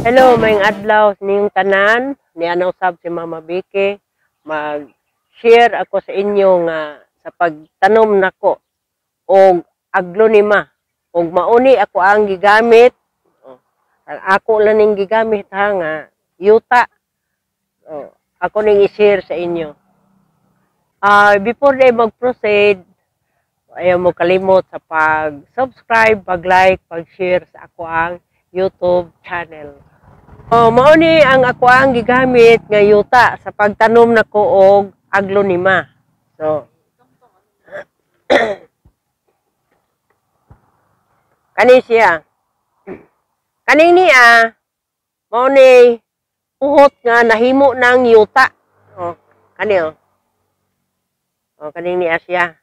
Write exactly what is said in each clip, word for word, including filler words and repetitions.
Hello, mayong adlaw niyong tanan. Nianaw sab si Mama Vicky. Mag-share ako sa inyo nga sa pagtanom nako og aglonema. Og mauni ako ang gigamit. Ang ako lang ning gigamit ha nga yuta. Oh, ako ning i-share sa inyo. Uh, before they mag-proceed, ayaw mo kalimot sa pag-subscribe, pag-like, pag-share sa ako ang YouTube channel. Oh, mao ni ang ako ang gigamit nga yuta sa pagtanom nako og aglonema. So kani siya. Kaning niya mao ni uhot nga nahimo ng yuta. Oh, kani oh. Oh, kaning niya siya.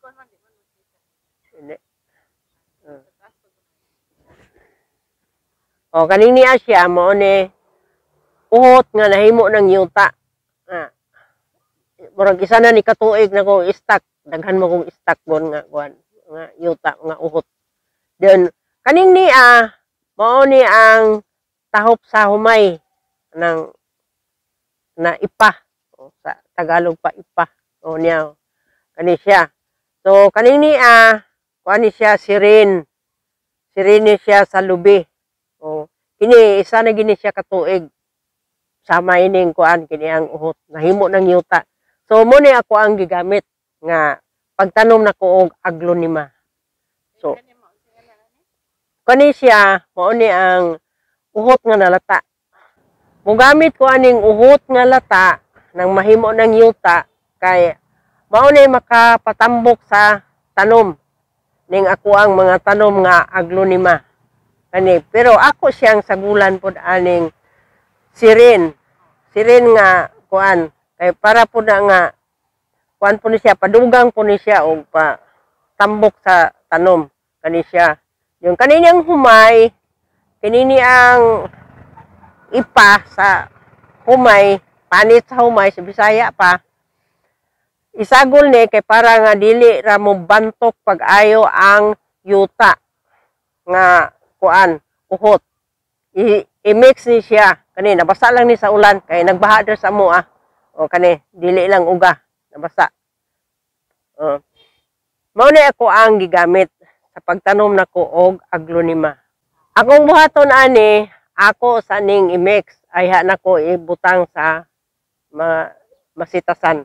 O, kaning niya siya, mo ni uhot nga nahimo ng yuta. Ah. Murag isa na ni katuig na kong istak. Daghan mo kong istak bon nga, kuan, nga yuta, nga uhot. Then, kaning niya, mo ni ang tahop sa humay ng na ipa. O, sa Tagalog pa ipa. O niya, kani siya. So, kaning niya, kuan ni siya, sirin. Sirin ni siya sa lubi. Oh, kini isa na gini siya katuig sama ining kuan kini ang uhot nahimo ng yuta. So mo ni ako ang gigamit nga pagtanom nako og aglonema. So kani siya mo ni ang uhot nga nalata. Mogamit ko aning uhot nga lata nang mahimo ng yuta kay mao ni makapatambok sa tanom ning ako ang mga tanom nga aglonema. Kani, pero ako siyang sagulan pod aning sirin. Sirin nga kuan kay para po na nga kuan po ni siya padugang po ni siya og pa tambok sa tanom kani siya. Yung kaninyang humay kinini ang ipa sa humay, panit sa humay sa Bisaya pa. Isagol ni kay para nga dili ra mo bantok pag-ayo ang yuta nga kuan uhot i-mix ni siya kani nabasa lang ni sa ulan kay nagbaha der sa amo ah o kani dili lang uga nabasa uh. Mao ni ako ang gigamit sa pagtanom nako og aglonema. Akong buhaton ani ako sa ning i-mix ay ha nako ibutang sa ma masitasan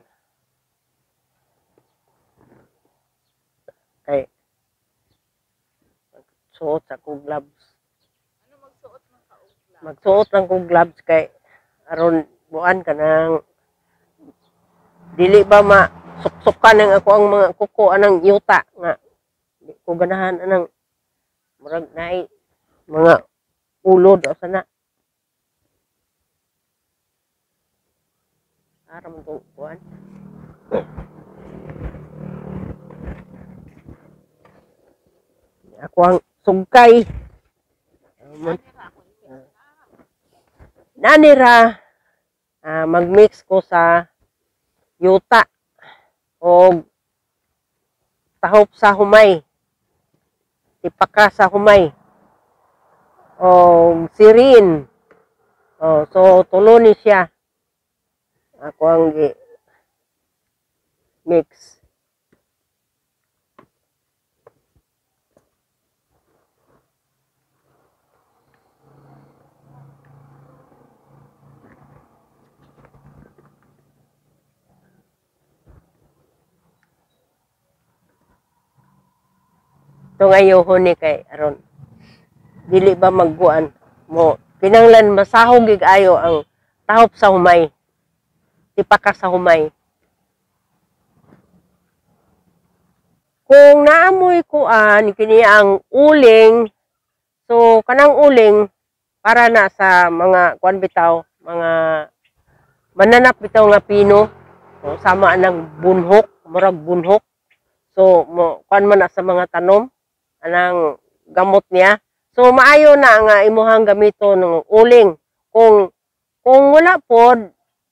kay suot sa kong gloves. Ano magsuot ng ka og gloves? Magsuot ng kong gloves kay aron buan ka nang dili ba masuksukan ng ako ang mga kuko anang yuta nga di ko ganahan anang murag naay mga ulod o sana. Aram to buan. Ako ang sugkay. Nanira uh, mag-mix ko sa yuta o tahop sa humay. Ipaka sa humay. O sirin. O, so tulo ni siya. Ako ang mix. Ito ngayon ni kay aron dili ba magguan mo kinanglan masahog gig ayo ang tahop sa humay tipaka sa humay. Kung naamoy kuan kini ang uling, so kanang uling para na sa mga kuan bitaw mga mananap bitaw nga pino so, sama ng bunhok murag bunhok so mo kuan man na sa mga tanom anang gamot niya. So maayo na nga imuhang gamito ng uling. Kung kung wala pod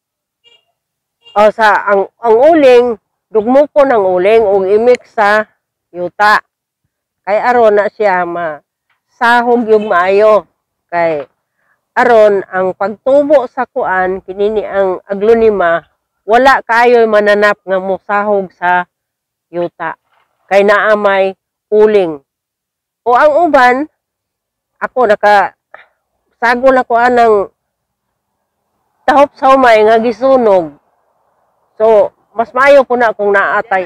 o sa ang ang uling, dugmo po ng uling ug i-mix sa yuta. Kay aron na siya ma sahog yung maayo. Kay aron ang pagtubo sa kuan kinini ang aglonema wala kayo mananap nga mosahog sa yuta kay naa may uling. O ang uban ako naka sagol ako anang tahop sa humay nga gisunog. So mas maayo po na kung naatay.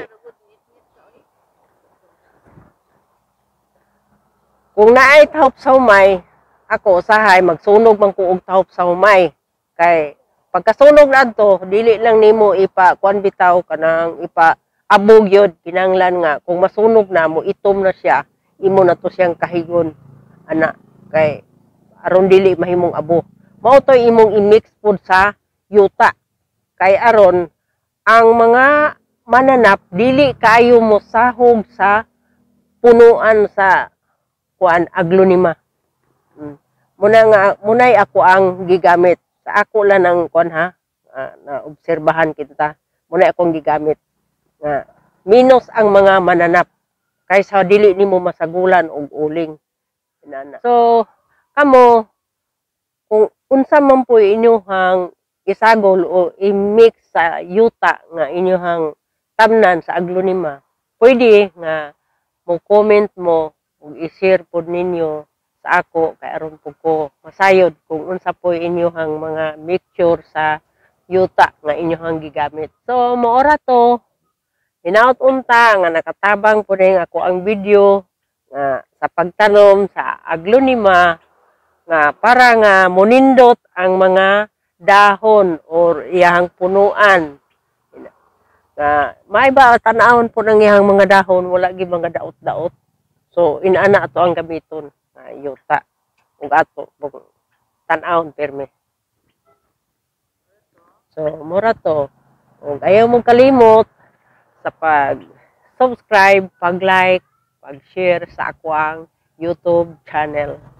Kung naay tahop sa humay, ako usahay magsunog man ko og tahop sa humay. Kay pagkasunog adto, dili lang nimo ipa kuan bitaw kanang ipa abog yod kinanglan nga kung masunog na mo itom na siya, imo na to siyang kahigon ana kay aron dili mahimong abo. Mao to imong i-mix pud sa yuta. Kay aron ang mga mananap dili kayo mo sahog sa punuan sa kuan aglonema. Hmm. Muna nga munay ako ang gigamit. Sa ako lang ang kuan ha, uh, na obserbahan kita. Munay akong gigamit. Nga minus ang mga mananap kaysa dili nimo masagulan og uling. Inana. So kamo kung unsa man po inyong isagol o i-mix sa yuta nga inyong tamnan sa aglonema, pwede nga mo comment mo ug i-share pod ninyo sa ako kay aron po ko masayod kung unsa po inyong mga mixture sa yuta nga inyong gigamit. So moora to hinaut unta nga nakatabang po rin ako ang video nga sa pagtanom sa aglonema nga para nga monindot ang mga dahon or iyang punuan. Nga may ba tan-awon po ng iyang mga dahon wala gi mga daot-daot. So inaana ato ang gamiton nga yuta ug ato tan-awon perme. So mura to. Ug ayaw mong kalimot sa pag-subscribe, pag-like, pag-share sa ako ang YouTube channel.